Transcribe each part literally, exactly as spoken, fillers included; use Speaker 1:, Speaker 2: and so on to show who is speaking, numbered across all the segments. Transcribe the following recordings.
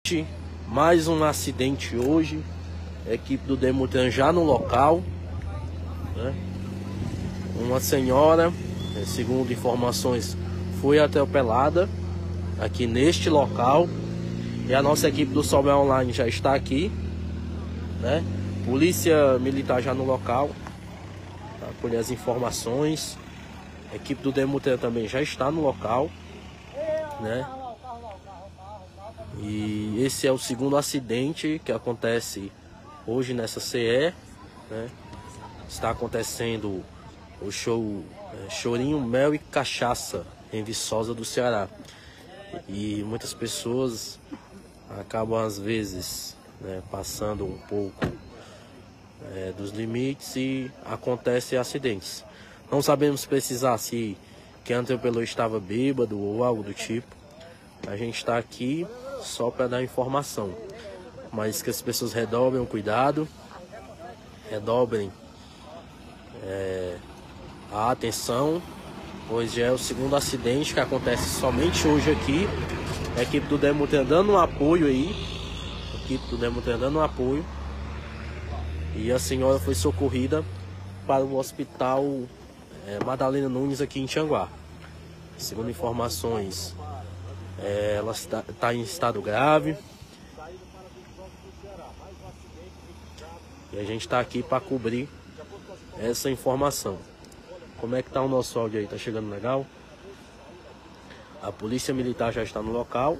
Speaker 1: Mais um acidente hoje. A equipe do Demutran já no local, né? Uma senhora, segundo informações, foi atropelada aqui neste local. E a nossa equipe do Sobral Online já está aqui, né? Polícia Militar já no local para colher as informações. A equipe do Demutran também já está no local, né? E esse é o segundo acidente que acontece hoje nessa C E, né? Está acontecendo o show é, Chorinho, Mel e Cachaça em Viçosa do Ceará. E muitas pessoas acabam às vezes, né, passando um pouco é, dos limites e acontecem acidentes. Não sabemos precisar se quem atropelou estava bêbado ou algo do tipo. A gente está aqui só para dar informação, mas que as pessoas redobrem o cuidado, redobrem é, a atenção, pois já é o segundo acidente que acontece somente hoje aqui. A equipe do Demutran dando um apoio aí, a equipe do Demutran dando um apoio, e a senhora foi socorrida para o hospital é, Madalena Nunes aqui em Tianguá. Segundo informações, é, ela está, está em estado grave. E a gente está aqui para cobrir essa informação. Como é que tá o nosso áudio aí? Tá chegando legal? A Polícia Militar já está no local.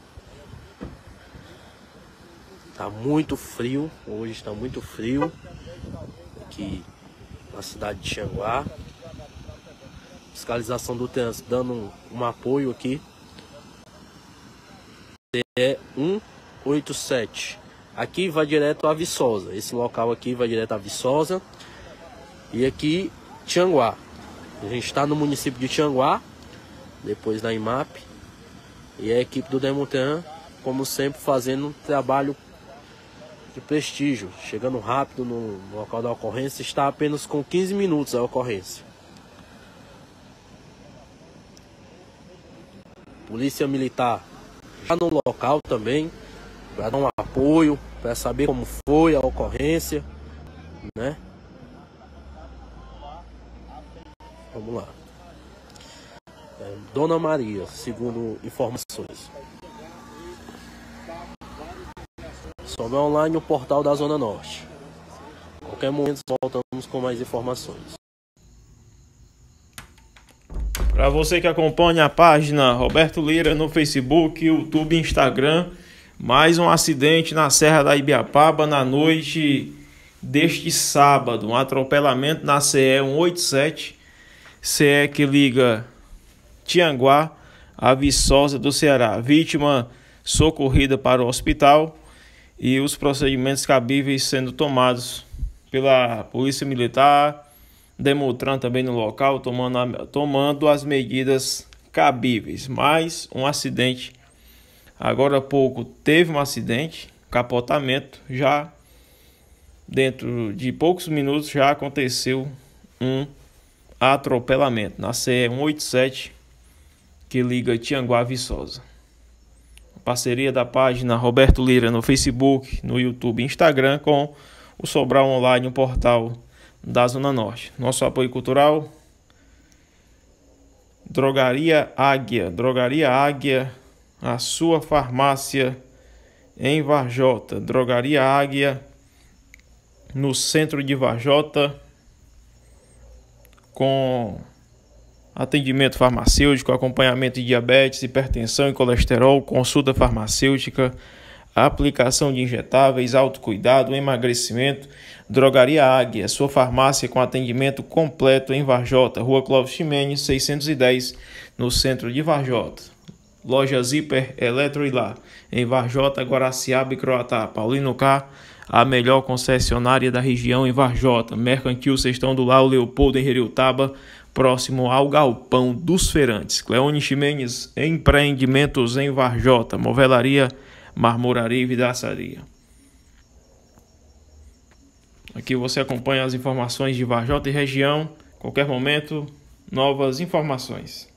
Speaker 1: Tá muito frio, hoje está muito frio aqui na cidade de Tianguá. Fiscalização do trânsito dando um, um apoio aqui. C E cento e oitenta e sete. Aqui vai direto a Viçosa. Esse local aqui vai direto a Viçosa. E aqui Tianguá. A gente está no município de Tianguá, depois da I M A P. E a equipe do Demutran, como sempre, fazendo um trabalho de prestígio, chegando rápido no local da ocorrência. Está apenas com quinze minutos a ocorrência. Polícia Militar já no local também, para dar um apoio, para saber como foi a ocorrência, né? Vamos lá. É, Dona Maria, segundo informações. Sobral Online, o portal da Zona Norte. A qualquer momento voltamos com mais informações.
Speaker 2: Para você que acompanha a página Roberto Lira no Facebook, YouTube e Instagram, mais um acidente na Serra da Ibiapaba na noite deste sábado. Um atropelamento na C E cento e oitenta e sete, C E que liga Tianguá a Viçosa do Ceará. Vítima socorrida para o hospital e os procedimentos cabíveis sendo tomados pela Polícia Militar, Demutran também no local, tomando, a, tomando as medidas cabíveis. Mais um acidente. Agora há pouco teve um acidente, capotamento. Já dentro de poucos minutos já aconteceu um atropelamento na C E cento e oitenta e sete que liga Tianguá a Viçosa. Parceria da página Roberto Lira no Facebook, no YouTube e Instagram com o Sobral Online, o portal da Zona Norte. Nosso apoio cultural, Drogaria Águia. Drogaria Águia, a sua farmácia em Varjota. Drogaria Águia, no centro de Varjota, com atendimento farmacêutico, acompanhamento de diabetes, hipertensão e colesterol, consulta farmacêutica, aplicação de injetáveis, autocuidado, emagrecimento. Drogaria Águia, sua farmácia com atendimento completo em Varjota, Rua Clóvis Ximenes, seiscentos e dez, no centro de Varjota. Loja Zíper Eletro e Lá, em Varjota, Guaraciaba e Croatá. Paulino K, a melhor concessionária da região em Varjota. Mercantil Sextão do Lar, Leopoldo em Heriutaba, próximo ao Galpão dos Feirantes. Cleone Ximenes, empreendimentos em Varjota. Movelaria, marmoraria e vidraçaria. Aqui você acompanha as informações de Varjota e região. Qualquer momento, novas informações.